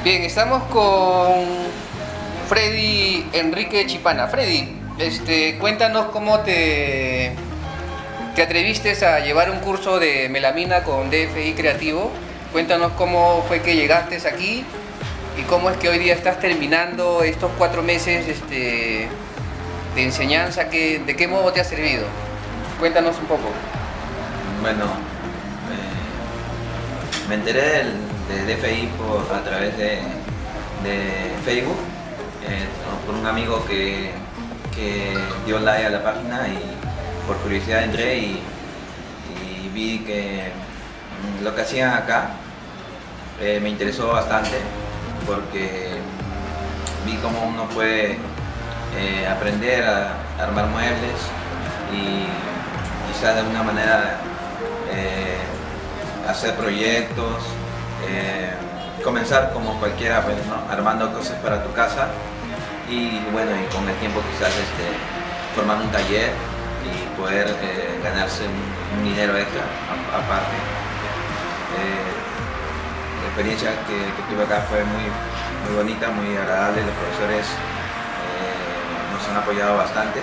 Bien, estamos con Freddy Enrique Chipana. Freddy, cuéntanos cómo te atreviste a llevar un curso de melamina con DFI Creativo. Cuéntanos cómo fue que llegaste aquí y cómo es que hoy día estás terminando estos 4 meses de enseñanza. ¿De qué modo te ha servido? Cuéntanos un poco. Bueno, me enteré de DFI a través de Facebook, por un amigo que dio like a la página y por curiosidad entré y vi que lo que hacían acá me interesó bastante, porque vi cómo uno puede aprender a armar muebles y quizás de alguna manera hacer proyectos, comenzar como cualquiera, pues, ¿no? Armando cosas para tu casa y bueno, y con el tiempo quizás formar un taller y poder ganarse un dinero extra aparte. La experiencia que tuve acá fue muy bonita, muy agradable. Los profesores nos han apoyado bastante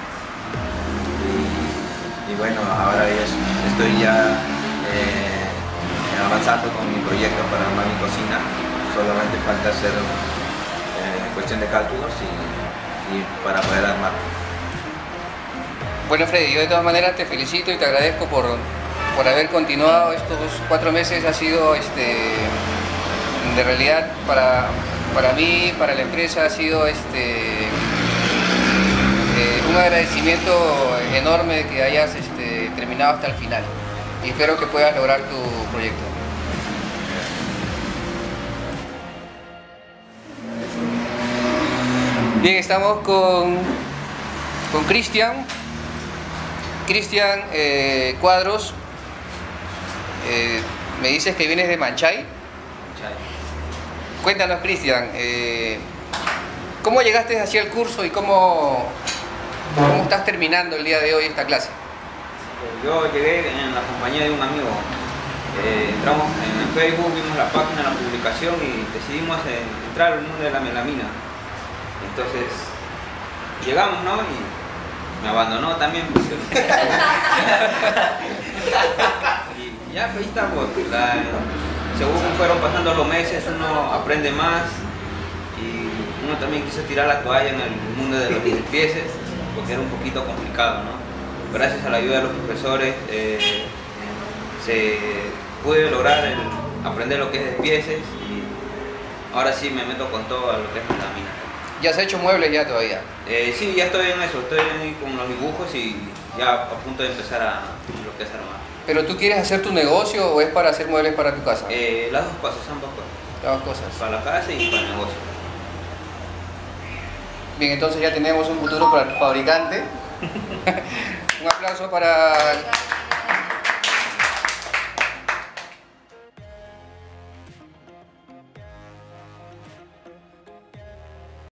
y bueno, ahora estoy ya avanzando con mi proyecto para armar mi cocina. Solamente falta hacer cuestión de cálculos y para poder armar. Bueno, Freddy, yo de todas maneras te felicito y te agradezco por haber continuado estos 4 meses. Ha sido de realidad para mí, para la empresa, ha sido un agradecimiento enorme de que hayas terminado hasta el final, y espero que puedas lograr tu proyecto. Bien, estamos con Cristian. Cristian Cuadros. Me dices que vienes de Manchay. Cuéntanos, Cristian, ¿cómo llegaste hacia el curso y cómo estás terminando el día de hoy esta clase? Yo llegué en la compañía de un amigo. Entramos en Facebook, vimos la página, la publicación y decidimos entrar al mundo de la melamina. Entonces llegamos, ¿no? Y me abandonó también. Y ya, pues ahí está, pues, según fueron pasando los meses, uno aprende más y uno también quiso tirar la toalla en el mundo de los despieces, porque era un poquito complicado, ¿no? Gracias a la ayuda de los profesores se pude lograr aprender lo que es despieces y ahora sí me meto con todo a lo que es melamina. ¿Ya has hecho muebles ya todavía? Sí, ya estoy en eso, estoy ahí con los dibujos y ya a punto de empezar a lo que es armar. ¿Pero tú quieres hacer tu negocio o es para hacer muebles para tu casa? Las dos cosas, ambas cosas. Las dos cosas. Para la casa y para el negocio. Bien, entonces ya tenemos un futuro para el fabricante. Un aplauso para